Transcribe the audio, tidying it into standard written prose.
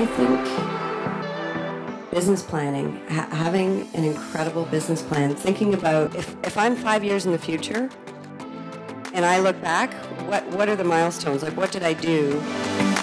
think business planning, having an incredible business plan, thinking about if I'm 5 years in the future and I look back, what are the milestones? Like, what did I do